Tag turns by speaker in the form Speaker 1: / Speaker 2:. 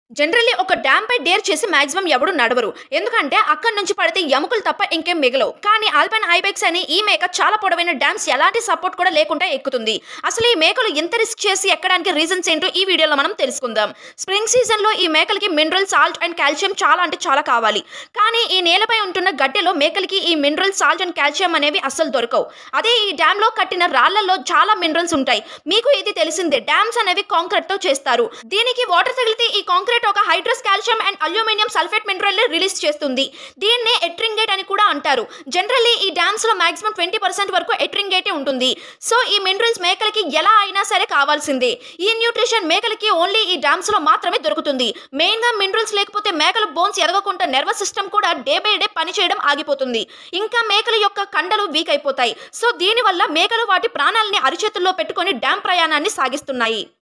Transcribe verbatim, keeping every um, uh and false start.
Speaker 1: Generally ఒక dam పై dare చేసి మాక్సిమం ఎవడు నడవరు. ఎందుకంటే అక్కడి నుంచి పడితే ఎముకలు తప్ప ఇంకేం మిగలవు. కానీ ఆల్పైన్ ఐబెక్స్ అనే ఈ మేక చాలా పొడవైన డ్యామ్స్ ఎలాంటి సపోర్ట్ కూడా లేకుండా ఎక్కుతుంది. అసలు ఈ మేకలు ఎంత రిస్క్ చేసి ఎక్కడానికి రీజన్స్ ఏంటో ఈ వీడియోలో మనం తెలుసుకుందాం. స్ప్రింగ్ సీజన్లో ఈ మేకలకి మినరల్ సాల్ట్ అండ్ కాల్షియం చాలా అంటే చాలా కావాలి. కానీ ఈ నేలపై ఉంటున్న గడ్డిలో మేకలకి ఈ మినరల్ సాల్ట్ అండ్ కాల్షియం అనేవి అస్సలు దొరకవు. అదే ఈ డ్యామ్ లో కట్టిన రాళ్లలో చాలా మినరల్స్ ఉంటాయి. మీకు ఇది తెలిసిందే, డ్యామ్స్ అనేవి కాంక్రీట్ తో చేస్తారు. దీనికి వాటర్ తగిలితే ఈ కాంక్రీట్ ఒక hydrous calcium and aluminium sulphate mineral release చేస్తుంది. దీన్నే ఎట్రింగేట్ అని కూడా అంటారు. జనరల్లీ ఈ డ్యామ్స్ లో మాక్సిమం ట్వంటీ పర్సెంట్ వరకు ఎట్రింగేటే ఉంటుంది. సో ఈ మినరల్స్ మేకలకి ఎలా అయినా సరే కావాల్సిందే. ఈ న్యూట్రిషన్ మేకలకి ఓన్లీ ఈ డ్యామ్స్ లో మాత్రమే దొరుకుతుంది. మెయిన్ గా మినరల్స్ లేకపోతే మేకల బోన్స్ ఎదగకుండా నర్వస్ సిస్టమ్ కూడా డే బై డే పని చేయడం ఆగిపోతుంది. ఇంకా మేకల యొక్క కండలు వీక్ అయిపోతాయి. సో దీనివల్ల మేకలు వాటి ప్రాణాలని అరిచేతుల్లో పెట్టుకొని డ్యామ్ ప్రయాణాన్ని సాగిస్తున్నాయి.